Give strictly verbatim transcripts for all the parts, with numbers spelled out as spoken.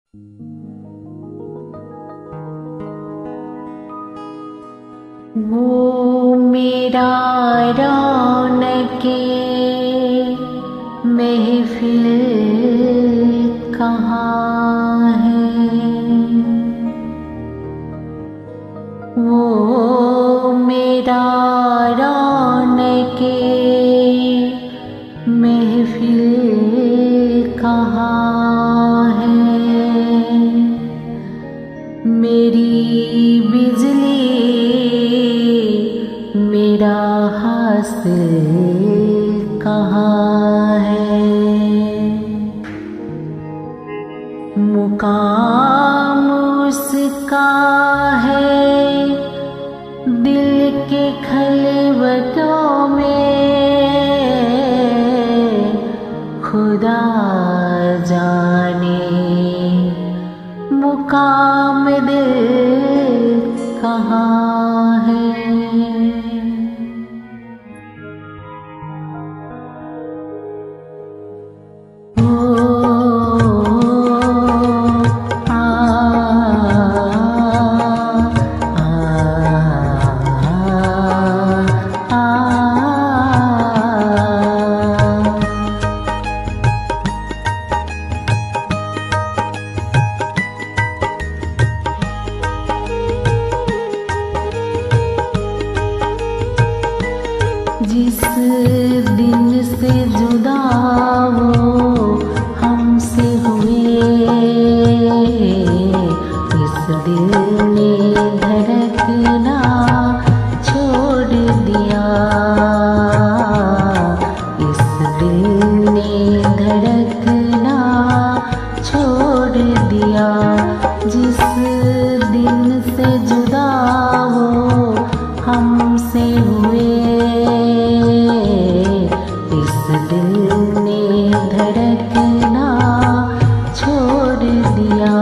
वो मेरा रौनके महफिल कहाँ है, वो मेरा रौनके महफिल कहाँ है। मेरी बिजली मेरा हासिल कहाँ है। मुकाम उसका है दिल के खलवतों में, खुदा जाने मुकाम दिल कहाँ है। जिस दिन से जुदा वो हमसे हुए, इस दिल ने धड़कना छोड़ दिया, इस दिल ने धड़कना छोड़ दिया। जिस दिन से जुदा वो हमसे हुए, दिल ने धड़कना छोड़ दिया,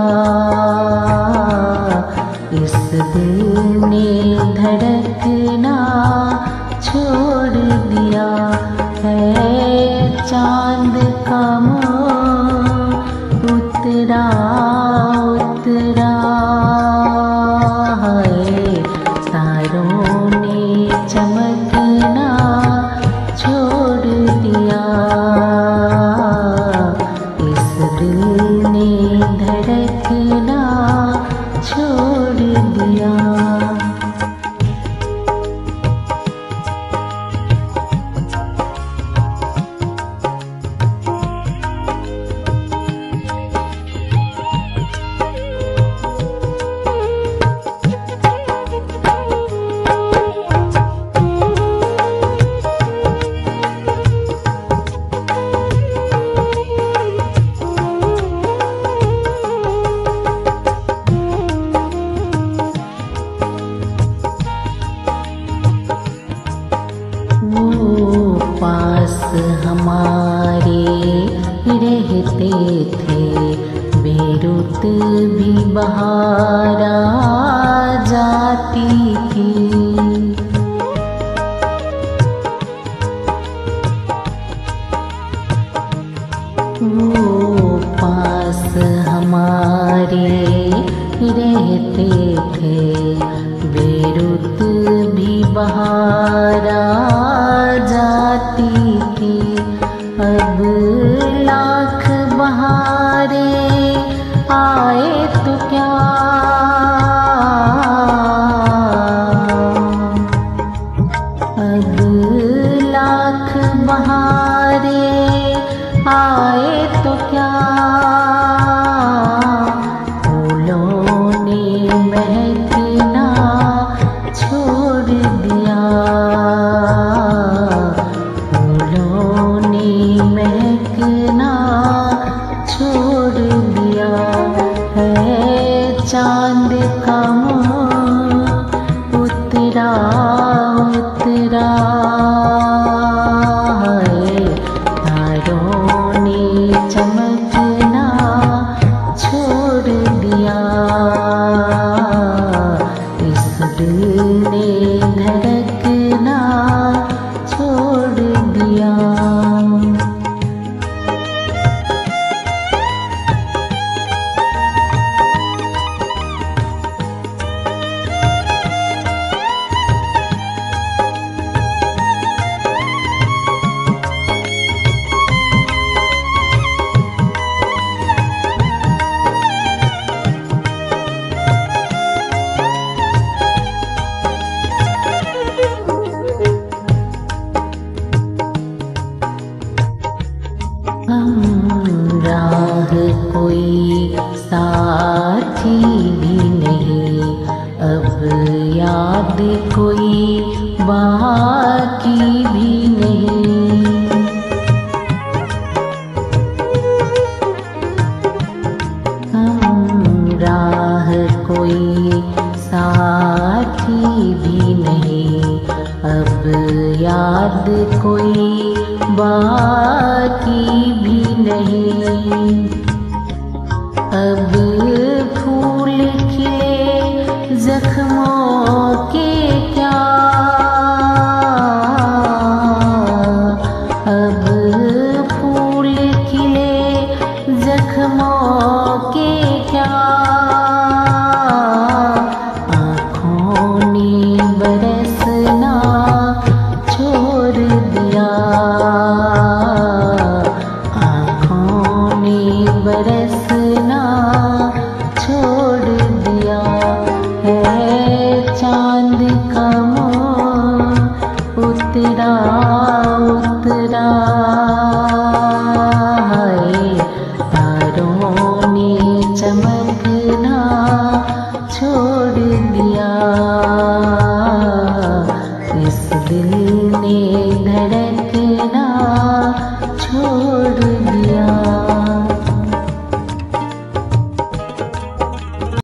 इस दिल ने धड़कना छोड़ दिया। है चांद का मुँह उतरा उतरा है, तारों ने चमकना छोड़ दिया, इस दिल ने धड़कना छोड़ दिया। पास हमारे रहते थे, बेरुत भी बहार आ जाती थी। वो पास हमारे रहते थे, बेरुत भी बहार आ जाती थी। अब लाख बहारे आए तो क्या, अब लाख बहारे आए तो क्या, फूलों ने महकना छोड़ दिया, फूलों ने महकना छोड़ दिया। है चांद का मुँह उतरा उतरा है, तारों ने चमकना छोड़ दिया, इस दिल ने धड़कना छोड़ दिया। कोई साथी भी नहीं, अब याद कोई बाकी भी नहीं। हम राह कोई साथी भी नहीं, अब याद कोई बाकी भी नहीं। अब फूल खिले जख्मों के क्या, अब फूल खिले जख्मों के क्या, आँखों ने बरसना छोड़ दिया, आँखों ने बरसना छोड़ दिया। है चांद का मोह उतरा उतरा, है तारों ने चमक